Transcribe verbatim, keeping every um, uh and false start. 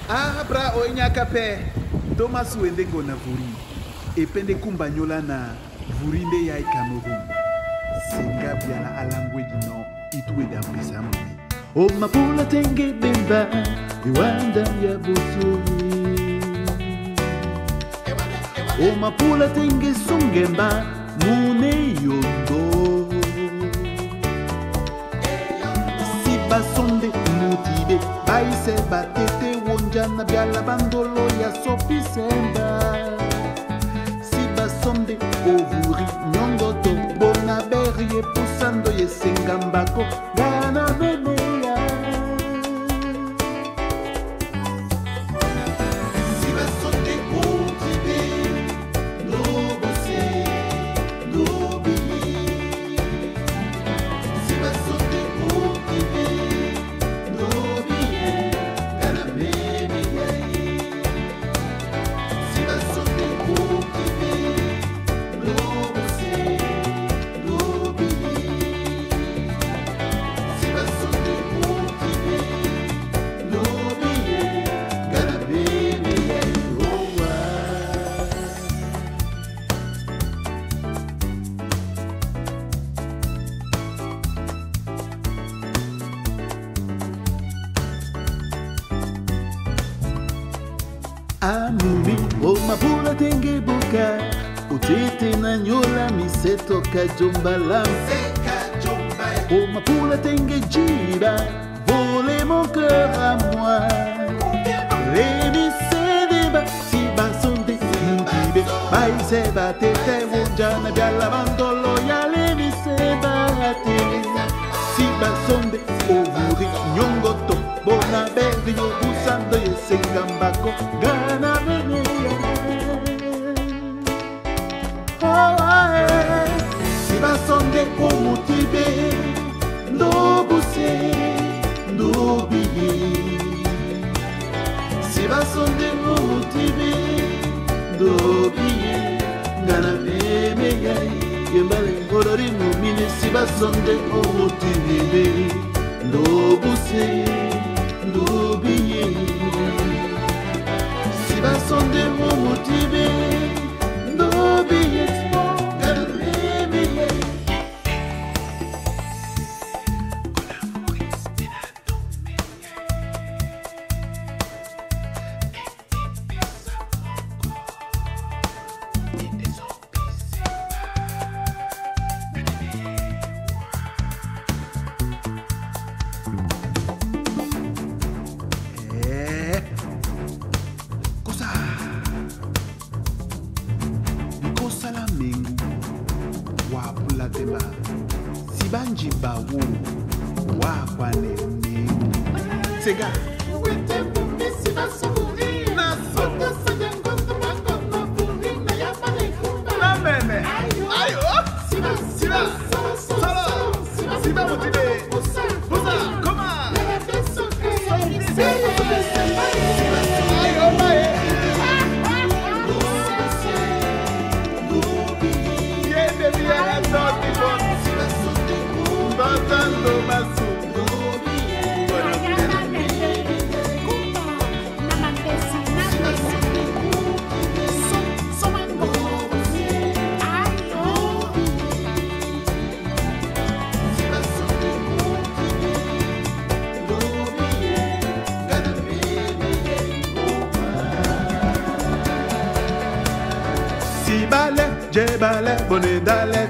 Ah, bra oinyaka pe. Thomas wendengo na vuri. Epende kumbanyola na vuri nde ya Cameroun. Singa biala alangwe dino itwe da pesa mumi. O mapula tenge bemba iwanda ya busuri. O mapula tenge sungemba mune yondo. Si basonde motivé baise batete wonjana biala bandolo ya sopi semba. Si basonde ovuri nyongoto bona berie pusando ye sengambako gana beneya. Si basonde motivé no bose no bi. Si basonde motivé no bi gana beneya. Si basonde motivé no bose no bi. Si basonde motivé no bi gana beneya. Oh, ah. Amumi o mapula tenge buka utete na nyola miseto kajombala. O mapula tenge jiba voler mon cœur à moi. Rémi se débat si basonde motivé baise batete wonjana biala bandolo ya lemi se bate. Si basonde ovuri nyongoto bona berio busando ye sengambako gana beneya. Oh, ae. Si basonde motivé no buse no bi. Si basonde motivé no bi gana beneya. Yembale ngorori numine si basonde motivé no buse no bi. Si basonde motivé no bi gana beneya. Wapula tema sibanji bawo wakwane mengu sega wete bumbi sibasuri na soto sajangondo mangondo bumbi na yapane kumba na mene ayo siba siba solo siba motive busa koma ayo bae Batando basu Si bale, je bale, bonne dale